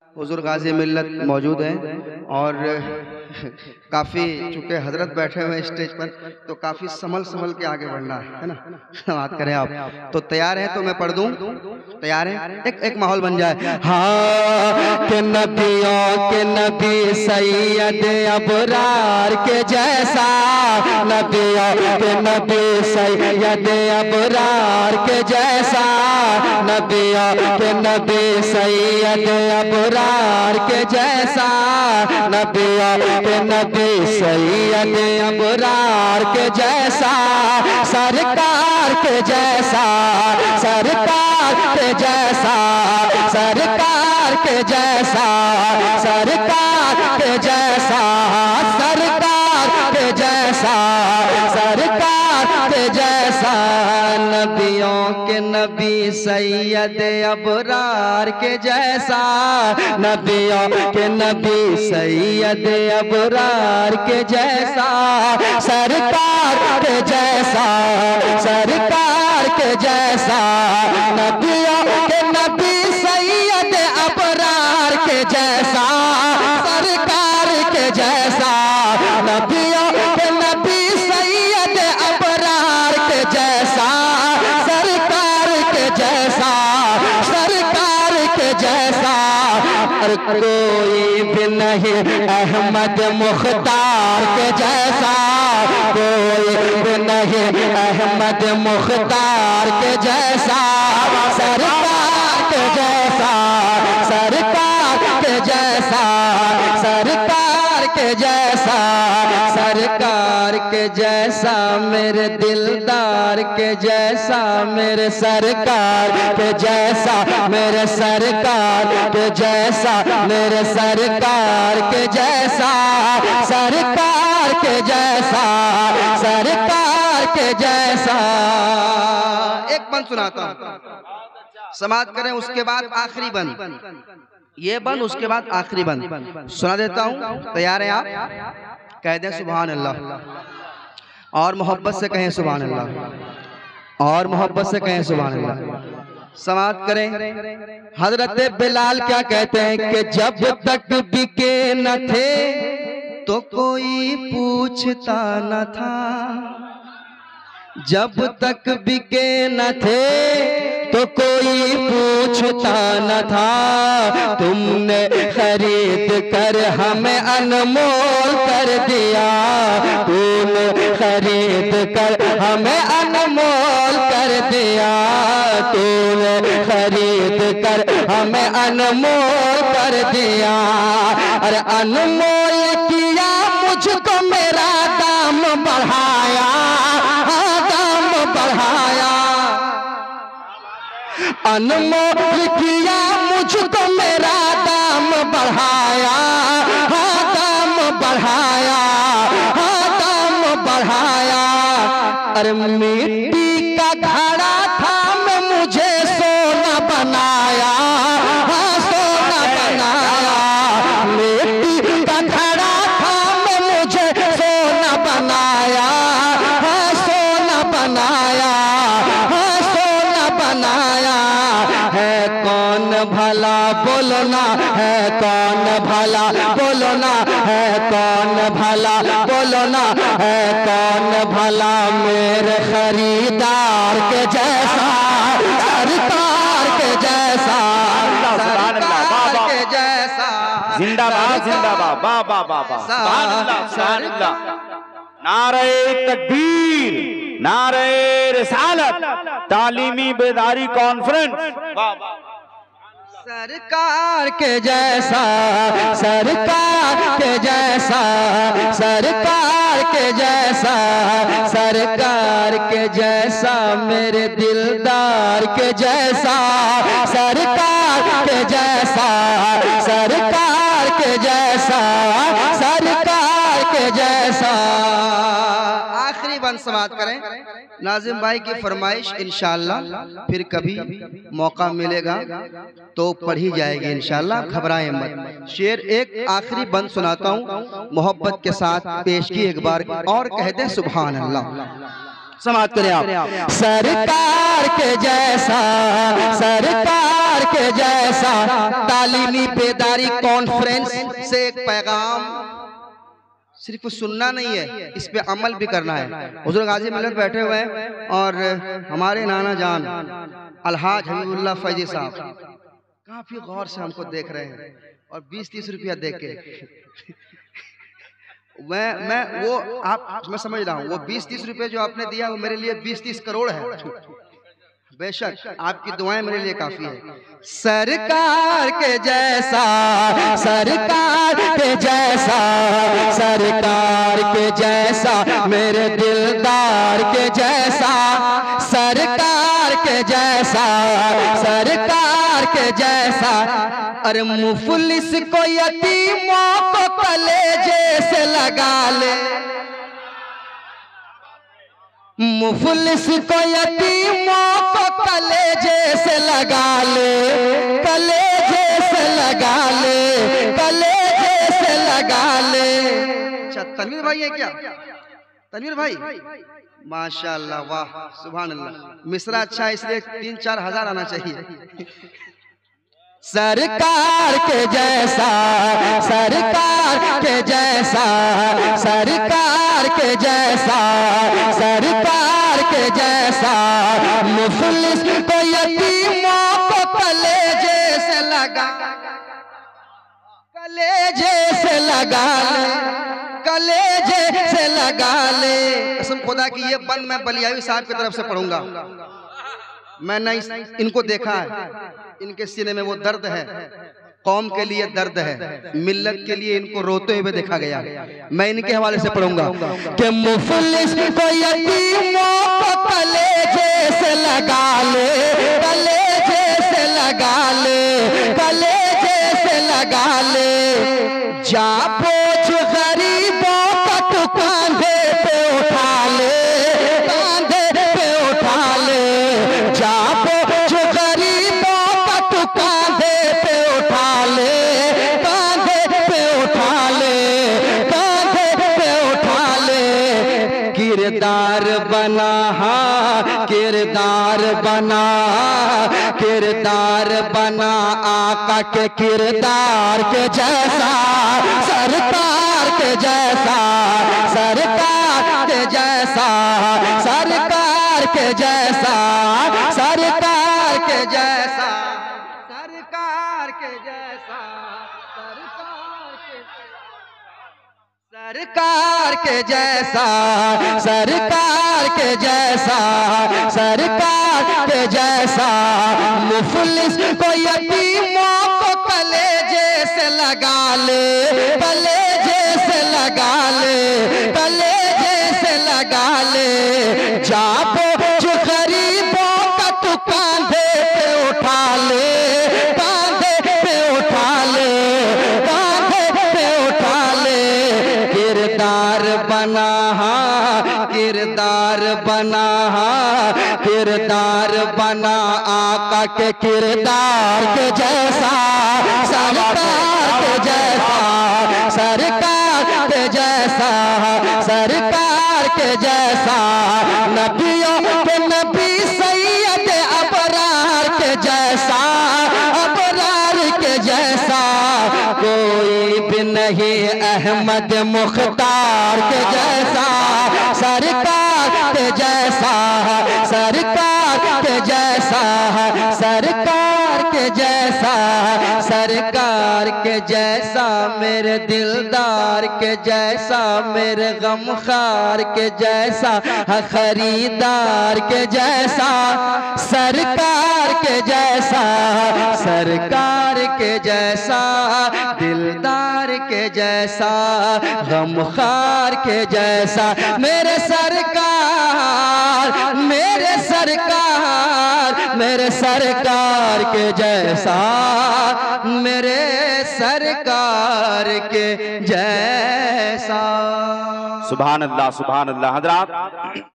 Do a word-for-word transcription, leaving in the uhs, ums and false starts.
हुजूर गाजी मिल्लत मौजूद हैं और काफ़ी चूँकि हजरत बैठे हुए हैं स्टेज पर, तो काफ़ी संभल संभल के आगे बढ़ना है, है ना। बात करें आप तो तैयार हैं? तो मैं पढ़ दूं, तैयार हैं? एक एक माहौल बन जाए। हाँ के नबियों के नबी सैयद अबरार के जैसा, नबियों के नबी सैयद अबरार के जैसा, नबियों के नबी सैयद अबरार के जैसा, नबियों के नबी सैयद अबरार के जैसा, सरकार के जैसा, सरकार के जैसा, सरकार के जैसा, सरकार के जैसा, सरकार के जैसा, सरकार के जैसा, नबियों के नबी सैयद अबरार के जैसा, नबियों के नबी सैयद अबरार के जैसा, सरकार के जैसा, सरकार के जैसा, नबियों के नबी सैयद अबरार के जैसा, सरकार के जैसा, नबियों के नबी सैयद अबरार के जैसा, सरकार के जैसा, सरकार के जैसा, और कोई भी नहीं अहमद मुख्तार के जैसा, कोई भी नहीं अहमद मुख्तार के जैसा, सरकार के जैसा, सरकार के जैसा, सरकार के जैसा, सरकार के जैसा, मेरे दिलदार के जैसा, मेरे सरकार के जैसा, मेरे सरकार के जैसा, मेरे सरकार के जैसा, सरकार के जैसा, सरकार के जैसा। एक बंद सुनाता हूं, समाप्त करें, उसके बाद आखिरी बंद, ये बंद उसके बाद आखिरी बंद सुना देता हूं। तैयार हैं आप? कह दें सुभान अल्लाह और मोहब्बत से कहें सुभान अल्लाह और मोहब्बत से कहें सुभान अल्लाह। समाप्त करें। हजरत बिलाल क्या कहते हैं कि जब तक बिके न थे तो कोई पूछता न था, जब तक बिके न थे तो कोई पूछता न था, तुमने खरीद कर हमें अनमोल कर दिया, तुमने खरीद कर हमें अनमोल कर दिया, तुमने खरीद कर हमें अनमोल कर दिया, अरे अनमोल किया मुझको मेरा दाम बढ़ाया, दाम बढ़ाया, अनमोल किया मुझको मेरा दाम बढ़ाया, हाँ दाम बढ़ाया, हाँ दाम बढ़ाया, अरे मिट्टी का घड़ा था मैं मुझे सोना बनाया, हाँ सोना बनाया, मिट्टी का घड़ा था मैं मुझे सोना बनाया, हाँ सोना बनाया, हाँ सोना बनाया, है कौन भला बोलना, है कौन भला बोलना, है कौन भला बोलना, है कौन भला मेरे खरीदार के जैसा, सरकार के जैसा, सरकार के जैसा, जिंदाबाद जिंदाबाद, वाह वाह वाह वाह, सुभान अल्लाह सुभान अल्लाह, नारे तकबीर, नारे रिसालत, तालीमी बेदारी कॉन्फ्रेंस, वाह वाह, सरकार के जैसा, सरकार के जैसा, सरकार के जैसा, सरकार के जैसा, मेरे दिलदार के जैसा, सरकार के जैसा, सरकार के जैसा, सरकार के जैसा। आखिरी बंद समाप्त करें। नाजिम भाई की फरमाइश इंशाअल्लाह फिर कभी मौका मिलेगा तो पढ़ी जाएगी इंशाअल्लाह, घबराएं मत। शेर एक आखिरी बंद सुनाता हूँ, मोहब्बत के साथ पेश की एक बार और कह दे सुभान अल्लाह। समाप्त करें आप। सरकार के जैसा, सरकार के जैसा तालीमी बेदारी कॉन्फ्रेंस से एक पैगाम सिर्फ सुनना नहीं है, इस पे अमल भी करना है। हुजूर गाजी मिल्लत बैठे हुए हैं और हमारे नाना जान अलहाज हबीबुल्लाह फैजी साहब काफी गौर से हमको देख रहे हैं और बीस तीस रुपया देख के मैं मैं वो आप मैं समझ रहा हूँ, वो बीस तीस रुपए जो आपने दिया वो मेरे लिए बीस तीस करोड़ है। बेशक आपकी दुआएं मेरे लिए काफी है। सरकार के जैसा, सरकार के जैसा, सरकार के जैसा मेरे दिलदार के जैसा, सरकार के जैसा, सरकार के जैसा। अरे मुफलिस को यतीमों को कलेजे से लगा ले, मुफलिस को यतीमों को कलेजे से लगा ले, कलेजे से लगा ले, कलेजे से लगा ले। अच्छा तनवीर भाई है क्या? तनवीर भाई माशाअल्लाह, वाह सुभान अल्लाह। मिसरा अच्छा है इसलिए तीन चार हजार आना चाहिए। सरकार के जैसा, सरकार के जैसा, सरकार के जैसा, सरकार के जैसा मुफलिस को यतीमों को कलेजे से लगा, कलेजे से लगा ले, कलेजे से लगा ले। कसम खुदा की ये बंद मैं बलियावी साहब की तरफ से पढ़ूंगा। मैंने इनको देखा है, इनके सीने में वो दर्द है, कौम के लिए दर्द है, मिल्लत के लिए इनको रोते हुए देखा गया। मैं इनके हवाले से पढ़ूंगा कि मुफलिस को यतीमों को कलेजे से लगा ले, कलेजे से लगा ले, कलेजे से लगा ले। जा बोझ गरीबों का तू कांधे पे उठा ले, कांधे पे उठा ले। जा बोझ गरीबों का तू कांधे पे उठा ले, कांधे पे उठा ले, कांधे पे उठा ले। किरदार बना, किरदार बना, किरदार बना आका के किरदार के जैसा, सरकार के जैसा, सरकार के जैसा, सरकार के जैसा, सरकार के जैसा, सरकार के जैसा, सरकार के जैसा, सरकार के जैसा, सरकार के जैसा मुफलिस को यतीमों को कलेजे से लगा ले, कलेजे से लगा ले, कलेजे से लगा ले। जा बोझ गरीबों का तू कांधे पे उठा ले, कांधे पे उठा ले, कांधे पे उठा ले। किरदार बना, किरदार बना, किरदार बना आका के किरदार के जैसा, सरकार के जैसा, सरकार के जैसा, सरकार के जैसा। नबियों के नबी सैयद अबरार के जैसा, अबरार के जैसा कोई भी नहीं अहमद मुख्तार के जैसा, सरकार के जैसा, सरकार के जैसा, सरकार के जैसा, सरकार के जैसा मेरे दिलदार के जैसा, मेरे गमखार के जैसा, खरीदार के जैसा, सरकार के जैसा, सरकार के जैसा, दिलदार के जैसा, गमखार के जैसा मेरे सरकार, मेरे सरकार, मेरे सरकार के जैसा, मेरे सरकार के जैसा। सुभान अल्लाह, सुभान अल्लाह। हज़रात